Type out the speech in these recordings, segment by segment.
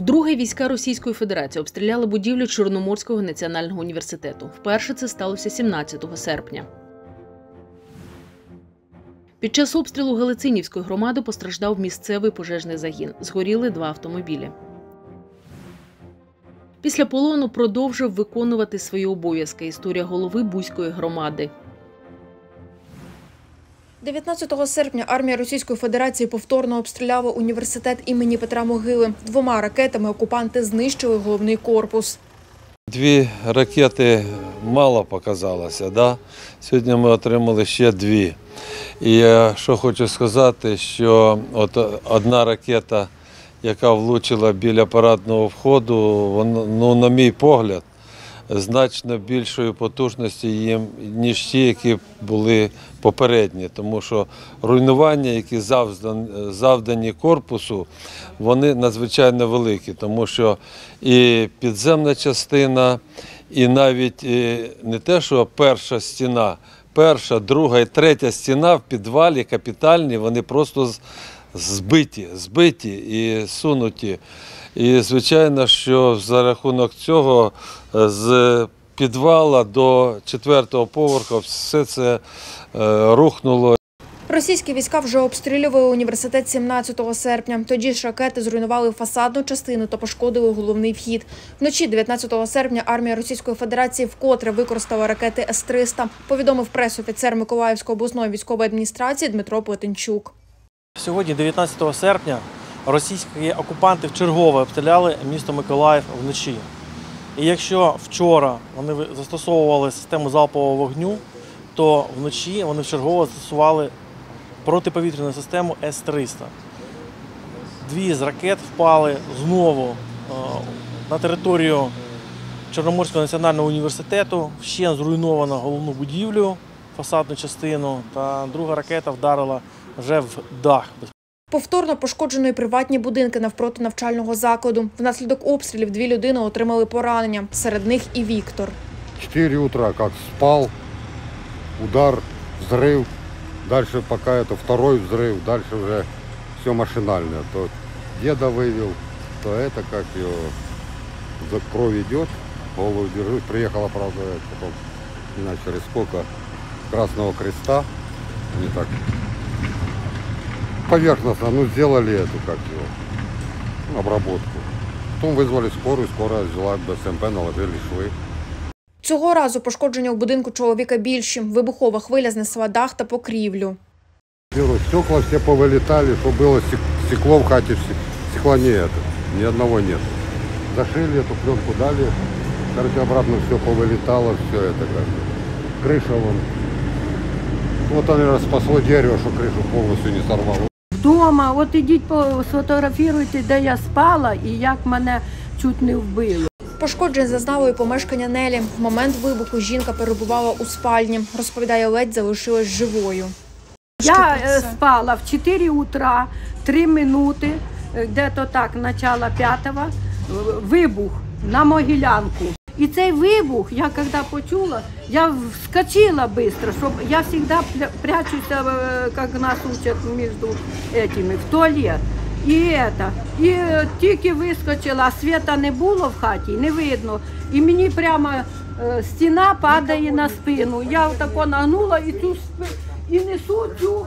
Вдруге війська Російської Федерації обстріляли будівлю Чорноморського національного університету. Вперше це сталося 17 серпня. Під час обстрілу Галицинівської громади постраждав місцевий пожежний загін. Згоріли 2 автомобілі. Після полону продовжив виконувати свої обов'язки. Історія голови Буської громади. 19 серпня армія Російської Федерації повторно обстріляла університет імені Петра Могили. 2 ракетами окупанти знищили головний корпус. 2 ракети мало показалося, да? Сьогодні ми отримали ще 2. І я що хочу сказати, що от одна ракета, яка влучила біля парадного входу, вона, на мій погляд, значно більшої потужності їм, ніж ті, які були попередні. Тому що руйнування, які завдані корпусу, вони надзвичайно великі. Тому що і підземна частина, і навіть не те, що перша стіна, перша, друга і третя стіна в підвалі капітальні, вони просто збиті і сунуті. І, звичайно, що за рахунок цього з підвала до 4-го поверху все це рухнуло. Російські війська вже обстрілювали університет 17 серпня. Тоді ж ракети зруйнували фасадну частину та пошкодили головний вхід. Вночі 19 серпня армія Російської Федерації вкотре використала ракети С-300, повідомив прес-офіцер Миколаївської обласної військової адміністрації Дмитро Плетенчук. Сьогодні, 19 серпня, російські окупанти вчергове обстріляли місто Миколаїв вночі. І якщо вчора вони застосовували систему залпового вогню, то вночі вони вчергове застосували протиповітряну систему С-300. 2 з ракет впали знову на територію Чорноморського національного університету, ще зруйновано головну будівлю, фасадну частину, та друга ракета вдарила вже в дах. Повторно пошкоджені приватні будинки навпроти навчального закладу. Внаслідок обстрілів 2 людини отримали поранення. Серед них і Віктор. 4 утра, как спал, удар, взрыв. Дальше пока это второй взрыв, дальше уже все машинально. То деда вывел, то это как его, кровь идет, голову держу. Приехала, правда, потом, не знаю, через сколько, Красного Креста. Не так поверхностно, сделали эту, как его, обработку. Потом вызвали скорую, скорая взяла БСМП, наложили швы. Цього разу пошкодження у будинку чоловіка більші. Вибухова хвиля знесла дах та покрівлю. Стекла все повылетали, что было стекло в хате, стекла ни одного нет. Зашили эту пленку, дали, короче, обратно все повылетало, все это как бы. Крыша вон. Вот, наверное, спасло дерево, что крышу полностью не сорвало. Вдома, от ідіть сфотографіруйте, де я спала і як мене чуть не вбило. Пошкоджень зазнало і помешкання Нелі. В момент вибуху жінка перебувала у спальні. Розповідає, ледь залишилась живою. Я спала в 4 утра, 3 минути, де-то так, начало 5-го, вибух на Могилянку. І цей вибух, я коли почула, я вскочила швидко, щоб я завжди прячуся, як нас учать між этими, в туалет. І тільки вискочила, а світа не було в хаті, не видно. І мені прямо стіна падає на спину. Я отако нагнула і несу цю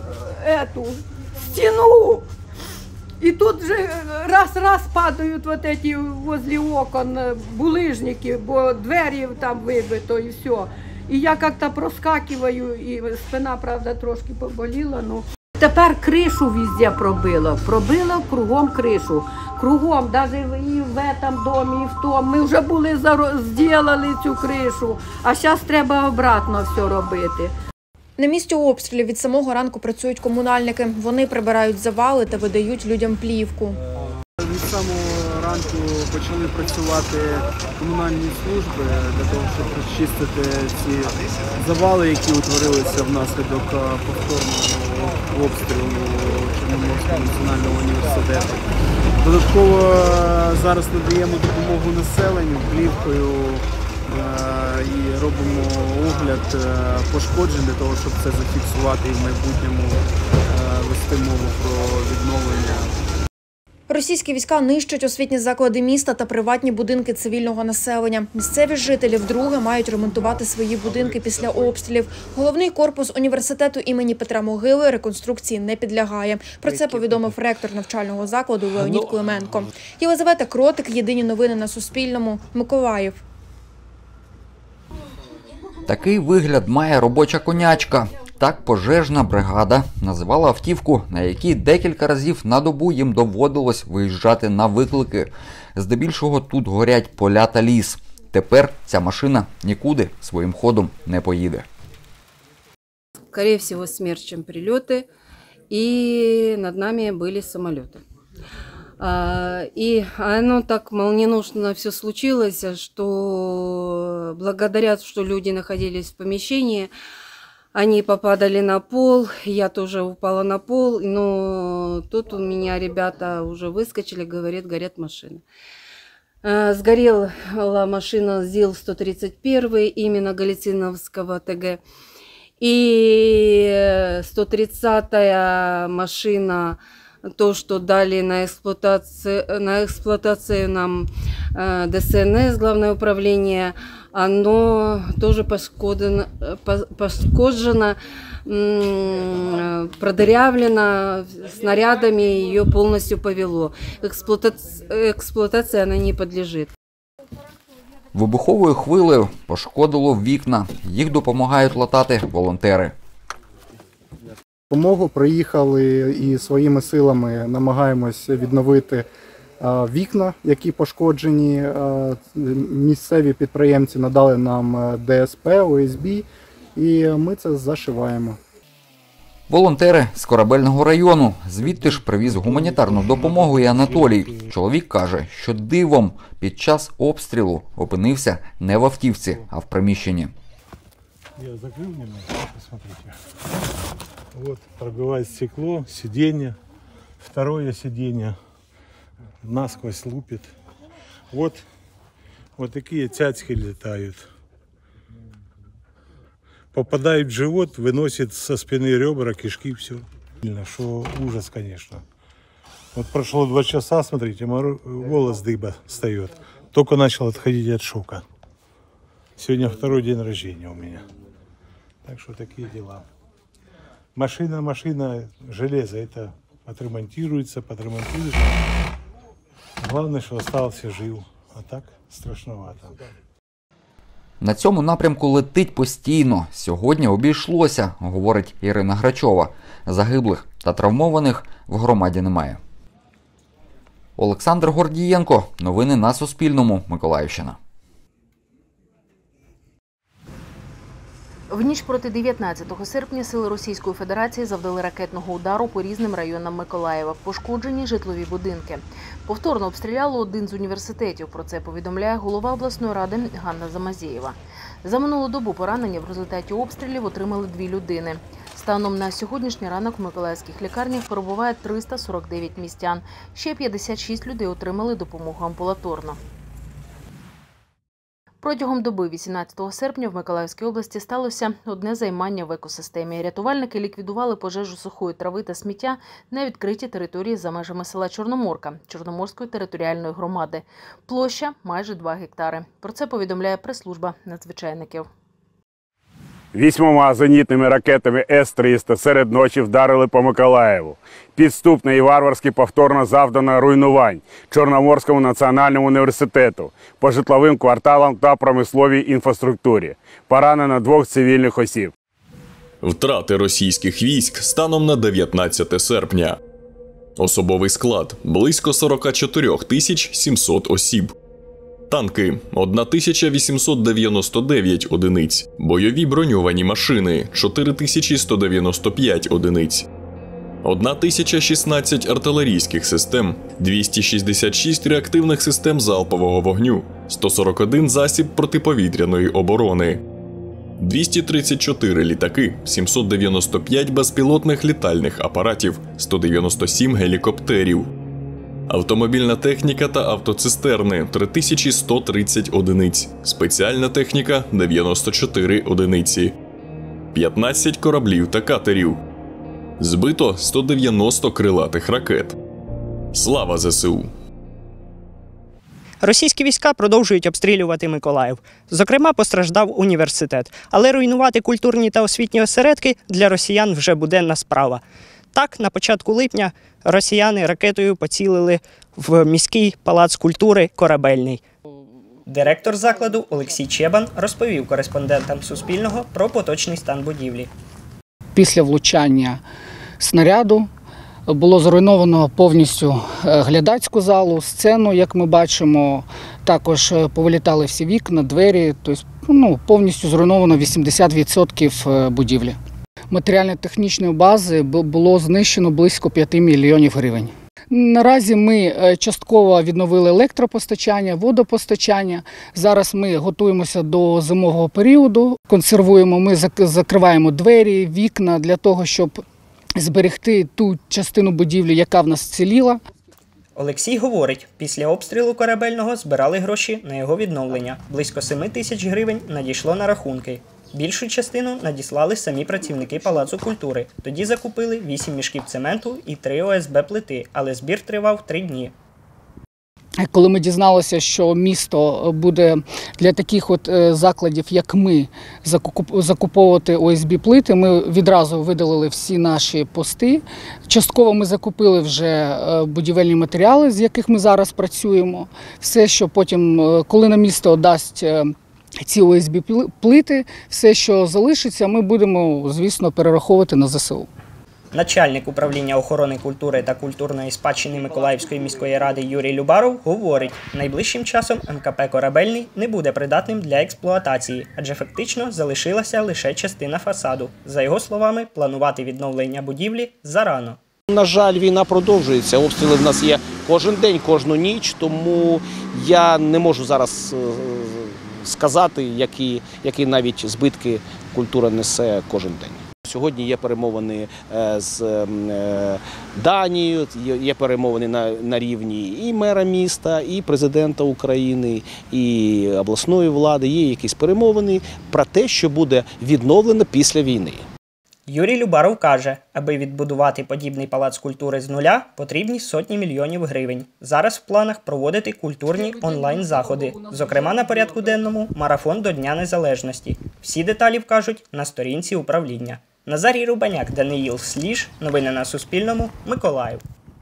стіну. І тут же раз падають вот эти возле окон булыжники, бо двері там вибито і все. І я як-то проскакиваю, і спина, правда, трошки поболіла. Ну. Тепер кришу везде пробило кругом кришу. Кругом, навіть і в этом домі, і в тому. Ми вже були зробили цю кришу, а зараз треба обратно все робити. На місці обстрілів від самого ранку працюють комунальники. Вони прибирають завали та видають людям плівку. Від самого ранку почали працювати комунальні служби для того, щоб розчистити ці завали, які утворилися внаслідок повторного обстрілу Чорноморського національного університету. Додатково зараз надаємо допомогу населенню плівкою і робимо огляд пошкоджень для того, щоб це зафіксувати і в майбутньому вести мову про відновлення. Російські війська нищать освітні заклади міста та приватні будинки цивільного населення. Місцеві жителі вдруге мають ремонтувати свої будинки після обстрілів. Головний корпус університету імені Петра Могили реконструкції не підлягає. Про це повідомив ректор навчального закладу Леонід Клименко. Єлизавета Кротик, Єдині новини на Суспільному, Миколаїв. Такий вигляд має робоча конячка. Так пожежна бригада називала автівку, на якій декілька разів на добу їм доводилось виїжджати на виклики. Здебільшого тут горять поля та ліс. Тепер ця машина нікуди своїм ходом не поїде. Скорее всего, смерть, чем прилеты. И над нами были самолеты. И оно так молниеносно все случилось, что благодаря, что люди находились в помещении, они попадали на пол, я тоже упала на пол, но тут у меня ребята уже выскочили, говорят, горят машины. Сгорела машина ЗИЛ-131, именно Голицыновского ТГ. И 130-я машина, то, что дали на эксплуатацию нам ДСНС, Главное управление, оно тоже пошкоджено, продырявлено снарядами, ее полностью повело. Эксплуатации она не подлежит. Вибуховою хвилею пошкодило вікна. Їх допомагають латати волонтери. Допомогу приїхали і своїми силами намагаємось відновити вікна, які пошкоджені. Місцеві підприємці надали нам ДСП, ОСБ, і ми це зашиваємо. Волонтери з Корабельного району. Звідти ж привіз гуманітарну допомогу і Анатолій. Чоловік каже, що дивом під час обстрілу опинився не в автівці, а в приміщенні. Я закрыл немного, посмотрите. Вот пробивает стекло, сиденье, второе сиденье насквозь лупит. Вот такие цяцки летают. Попадает в живот, выносит со спины ребра, кишки, все. Что ужас, конечно. Вот прошло 2 часа, смотрите, волос дыба встает. Только начал отходить от шока. Сегодня 2-й день рождения у меня. Так что такие дела. Машина, железо, это отремонтируется, подремонтируется. Главное, что остался жив, а так страшновато. На цьому напрямку летить постійно. Сьогодні обійшлося, говорить Ірина Грачова. Загиблих та травмованих в громаді немає. Олександр Гордієнко. Новини на Суспільному. Миколаївщина. В ніч проти 19 серпня сили Російської Федерації завдали ракетного удару по різним районам Миколаєва. Пошкоджені житлові будинки. Повторно обстріляло один з університетів. Про це повідомляє голова обласної ради Ганна Замазєєва. За минулу добу поранення в результаті обстрілів отримали 2 людини. Станом на сьогоднішній ранок в миколаївських лікарнях перебуває 349 містян. Ще 56 людей отримали допомогу амбулаторно. Протягом доби 18 серпня в Миколаївській області сталося одне займання в екосистемі. Рятувальники ліквідували пожежу сухої трави та сміття на відкритій території за межами села Чорноморка Чорноморської територіальної громади. Площа – майже 2 гектари. Про це повідомляє прес-служба надзвичайників. 8 зенітними ракетами С-300 серед ночі вдарили по Миколаєву. Підступно і варварськи повторно завдано руйнувань Чорноморському національному університету, по житловим кварталам та промисловій інфраструктурі. Поранено 2 цивільних осіб. Втрати російських військ станом на 19 серпня. Особовий склад – близько 44 700 осіб. Танки – 1899 одиниць. Бойові броньовані машини – 4195 одиниць. 1016 артилерійських систем, 266 реактивних систем залпового вогню, 141 засіб протиповітряної оборони, 234 літаки, 795 безпілотних літальних апаратів, 197 гелікоптерів. Автомобільна техніка та автоцистерни – 3130 одиниць, спеціальна техніка – 94 одиниці, 15 кораблів та катерів. Збито 190 крилатих ракет. Слава ЗСУ! Російські війська продовжують обстрілювати Миколаїв. Зокрема, постраждав університет. Але руйнувати культурні та освітні осередки для росіян вже буденна справа. Так, на початку липня росіяни ракетою поцілили в міський палац культури «Корабельний». Директор закладу Олексій Чебан розповів кореспондентам Суспільного про поточний стан будівлі. Після влучання снаряду було зруйновано повністю глядацьку залу, сцену, як ми бачимо. Також повилітали всі вікна, двері, тобто повністю зруйновано 80% будівлі. Матеріально-технічної бази було знищено близько 5 мільйонів гривень. Наразі ми частково відновили електропостачання, водопостачання. Зараз ми готуємося до зимового періоду, консервуємо, ми закриваємо двері, вікна для того, щоб зберегти ту частину будівлі, яка в нас вціліла. Олексій говорить, після обстрілу «Корабельного» збирали гроші на його відновлення. Близько 7 тисяч гривень надійшло на рахунки. Більшу частину надіслали самі працівники Палацу культури. Тоді закупили 8 мішків цементу і 3 ОСБ-плити, але збір тривав 3 дні. Коли ми дізналися, що місто буде для таких закладів, як ми, закуповувати ОСБ-плити, ми відразу видалили всі наші пости. Частково ми закупили вже будівельні матеріали, з яких ми зараз працюємо. Все, що потім, коли нам місто дасть ці ОСБ-плити, все, що залишиться, ми будемо, звісно, перераховувати на ЗСУ. Начальник управління охорони культури та культурної спадщини Миколаївської міської ради Юрій Любаров говорить, найближчим часом МКП «Корабельний» не буде придатним для експлуатації, адже фактично залишилася лише частина фасаду. За його словами, планувати відновлення будівлі зарано. На жаль, війна продовжується, обстріли в нас є кожен день, кожну ніч, тому я не можу зараз сказати, які навіть збитки культура несе кожен день. Сьогодні є перемовини з Данією, є перемовини на рівні і мера міста, і президента України, і обласної влади. Є якісь перемовини про те, що буде відновлено після війни. Юрій Любаров каже, аби відбудувати подібний палац культури з нуля, потрібні сотні мільйонів гривень. Зараз в планах проводити культурні онлайн-заходи. Зокрема, на порядку денному – марафон до Дня Незалежності. Всі деталі вкажуть на сторінці управління. Назарій Рубаняк, Даниїл Сліж. Новини на Суспільному. Миколаїв.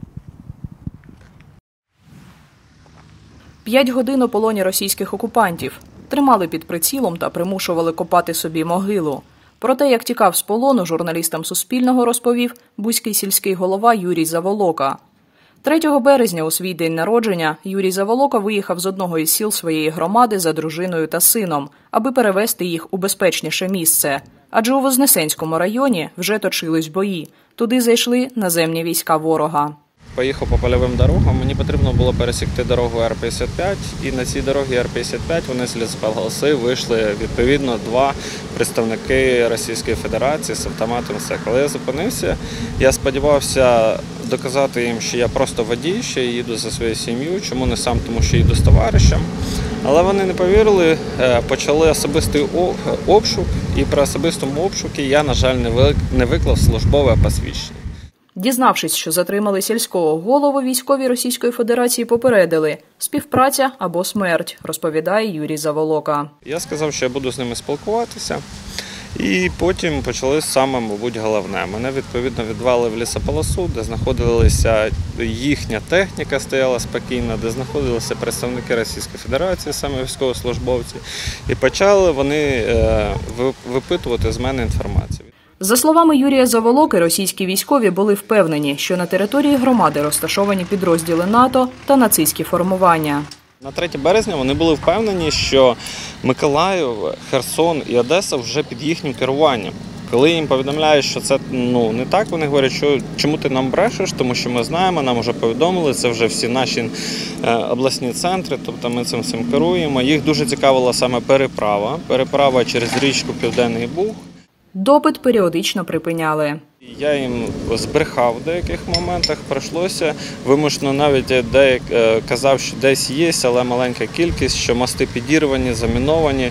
5 годин у полоні російських окупантів. Тримали під прицілом та примушували копати собі могилу. Про те, як тікав з полону, журналістам Суспільного розповів буський сільський голова Юрій Заволока. 3 березня у свій день народження Юрій Заволока виїхав з одного із сіл своєї громади за дружиною та сином, аби перевезти їх у безпечніше місце. Адже у Вознесенському районі вже точились бої. Туди зайшли наземні війська ворога. Поїхав по польовим дорогам, мені потрібно було пересікти дорогу Р-55, і на цій дорозі Р-55 вони з лісополоси вийшли, відповідно, 2 представники Російської Федерації з автоматом. Коли я зупинився, я сподівався доказати їм, що я просто водій, що я їду за своєю сім'єю, чому не сам, тому що їду з товаришем. Але вони не повірили, почали особистий обшук, і при особистому обшуку я, на жаль, не виклав службове посвідчення. Дізнавшись, що затримали сільського голову, військові Російської Федерації попередили – співпраця або смерть, розповідає Юрій Заволока. Я сказав, що я буду з ними спілкуватися, і потім почали саме, мабуть, головне. Мене, відповідно, відвели в лісополосу, де знаходилася їхня техніка, стояла спокійно, де знаходилися представники Російської Федерації, саме військовослужбовці, і почали вони випитувати з мене інформацію. За словами Юрія Заволоки, російські військові були впевнені, що на території громади розташовані підрозділи НАТО та нацистські формування. На 3 березня вони були впевнені, що Миколаїв, Херсон і Одеса вже під їхнім керуванням. Коли їм повідомляють, що це не так, вони говорять, що чому ти нам брешеш, тому що ми знаємо, нам вже повідомили, це вже всі наші обласні центри, тобто ми цим всім керуємо. Їх дуже цікавила саме переправа через річку Південний Буг. Допит періодично припиняли. Я їм збрехав в деяких моментах, прийшлося вимушено навіть казав, що десь є, але маленька кількість, що мости підірвані, заміновані.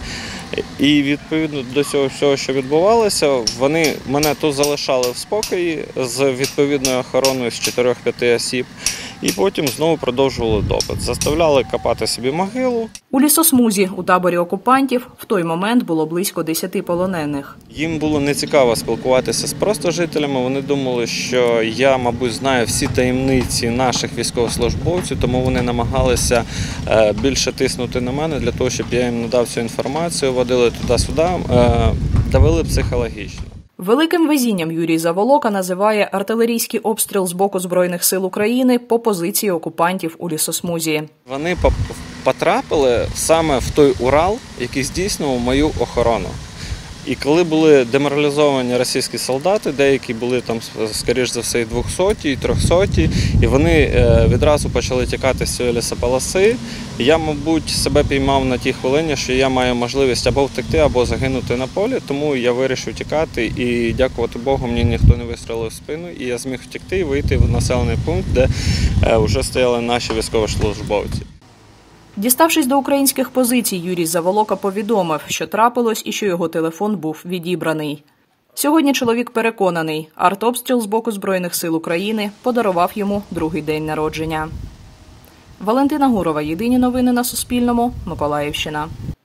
І відповідно до цього всього, що відбувалося, вони мене тут залишали в спокої з відповідною охороною з 4-5 осіб. і потім знову продовжували допит. Заставляли копати собі могилу. У лісосмузі у таборі окупантів в той момент було близько 10 полонених. Їм було нецікаво спілкуватися з просто жителями. Вони думали, що я, мабуть, знаю всі таємниці наших військовослужбовців, тому вони намагалися більше тиснути на мене для того, щоб я їм надав цю інформацію, водили туди-сюди, давили психологічно. Великим везінням Юрій Заволока називає артилерійський обстріл з боку Збройних сил України по позиції окупантів у лісосмузі. Вони потрапили саме в той Урал, який здійснював мою охорону. І коли були деморалізовані російські солдати, деякі були там, скоріш за все, і 200, і 300, і вони відразу почали тікати з цієї лісополоси. Я, мабуть, себе піймав на тій хвилині, що я маю можливість або втекти, або загинути на полі, тому я вирішив тікати, і, дякувати Богу, мені ніхто не вистрілив в спину, і я зміг втекти і вийти в населений пункт, де вже стояли наші військовослужбовці. Діставшись до українських позицій, Юрій Заволока повідомив, що трапилось і що його телефон був відібраний. Сьогодні чоловік переконаний, артобстріл з боку Збройних сил України подарував йому другий день народження. Валентина Гурова, єдині новини на Суспільному, Миколаївщина.